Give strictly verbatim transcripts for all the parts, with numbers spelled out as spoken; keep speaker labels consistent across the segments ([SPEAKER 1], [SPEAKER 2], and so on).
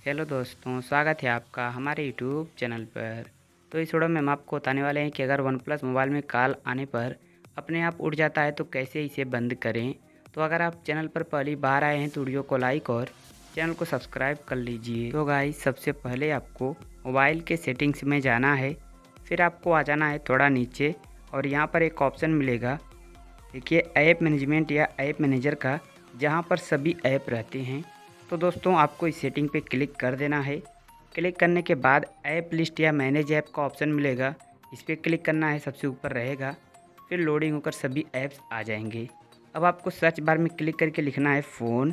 [SPEAKER 1] Hello दोस्तों, स्वागत है आपका हमारे यूट्यूब चैनल पर। तो इस वीडियो में हम आपको बताने वाले हैं कि अगर वन प्लस मोबाइल में कॉल आने पर अपने आप उठ जाता है तो कैसे इसे बंद करें। तो अगर आप चैनल पर पहली बार आए हैं तो वीडियो को लाइक और चैनल को सब्सक्राइब कर लीजिए। तो गाइस, सबसे पहले आपको मोबाइल के सेटिंग्स में जाना है, फिर आपको आ जाना है थोड़ा नीचे और यहाँ पर एक ऑप्शन मिलेगा, देखिए ऐप मैनेजमेंट या ऐप मैनेजर का, जहाँ पर सभी ऐप रहते हैं। तो दोस्तों आपको इस सेटिंग पे क्लिक कर देना है। क्लिक करने के बाद ऐप लिस्ट या मैनेज ऐप का ऑप्शन मिलेगा, इस पर क्लिक करना है, सबसे ऊपर रहेगा। फिर लोडिंग होकर सभी ऐप्स आ जाएंगे। अब आपको सर्च बार में क्लिक करके लिखना है फ़ोन,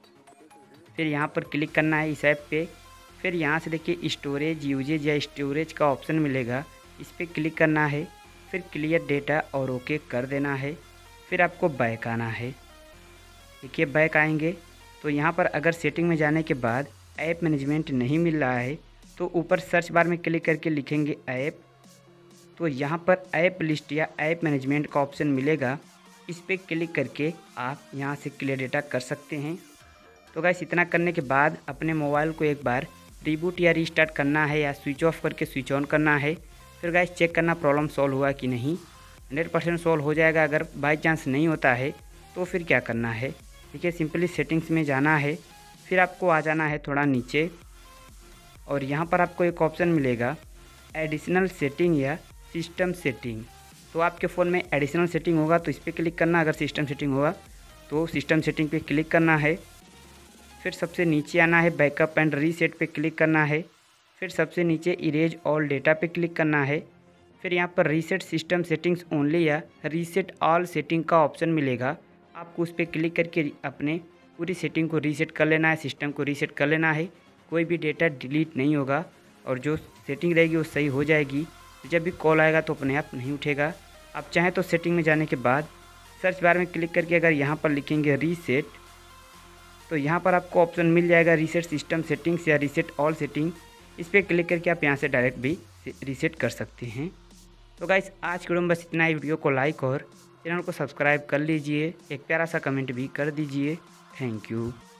[SPEAKER 1] फिर यहाँ पर क्लिक करना है इस ऐप पे। फिर यहाँ से देखिए स्टोरेज यूजेज या स्टोरेज का ऑप्शन मिलेगा, इस पर क्लिक करना है। फिर क्लियर डेटा और ओके कर देना है। फिर आपको बैक आना है। देखिए बैक आएंगे तो यहाँ पर अगर सेटिंग में जाने के बाद ऐप मैनेजमेंट नहीं मिल रहा है तो ऊपर सर्च बार में क्लिक करके लिखेंगे ऐप, तो यहाँ पर ऐप लिस्ट या ऐप मैनेजमेंट का ऑप्शन मिलेगा, इस पर क्लिक करके आप यहाँ से क्लियर डेटा कर सकते हैं। तो गाइस, इतना करने के बाद अपने मोबाइल को एक बार रिबूट या रीस्टार्ट करना है या स्विच ऑफ करके स्विच ऑन करना है। फिर गाइस चेक करना प्रॉब्लम सॉल्व हुआ कि नहीं। हंड्रेड परसेंट सॉल्व हो जाएगा। अगर बाई चांस नहीं होता है तो फिर क्या करना है, देखिए सिंपली सेटिंग्स में जाना है, फिर आपको आ जाना है थोड़ा नीचे और यहाँ पर आपको एक ऑप्शन मिलेगा एडिशनल सेटिंग या सिस्टम सेटिंग। तो आपके फ़ोन में एडिशनल सेटिंग होगा तो इस पर क्लिक करना, अगर सिस्टम सेटिंग होगा तो सिस्टम सेटिंग पे क्लिक करना है। फिर सबसे नीचे आना है, बैकअप एंड रीसेट पे क्लिक करना है। फिर सबसे नीचे इरेज ऑल डेटा पे क्लिक करना है। फिर यहाँ पर रीसेट सिस्टम सेटिंग्स ओनली या रीसेट ऑल सेटिंग का ऑप्शन मिलेगा, आपको उस पर क्लिक करके अपने पूरी सेटिंग को रीसेट कर लेना है, सिस्टम को रीसेट कर लेना है। कोई भी डेटा डिलीट नहीं होगा और जो सेटिंग रहेगी वो सही हो जाएगी। जब भी कॉल आएगा तो अपने आप नहीं उठेगा। आप चाहें तो सेटिंग में जाने के बाद सर्च बार में क्लिक करके अगर यहाँ पर लिखेंगे रीसेट, तो यहाँ पर आपको ऑप्शन मिल जाएगा रीसेट सिस्टम सेटिंग्स या रीसेट ऑल सेटिंग। इस पर क्लिक करके आप यहाँ से डायरेक्ट भी रीसेट कर सकते हैं। तो गाइस, आज के वीडियो में बस इतना ही। वीडियो को लाइक और चैनल को सब्सक्राइब कर लीजिए, एक प्यारा सा कमेंट भी कर दीजिए। Thank you.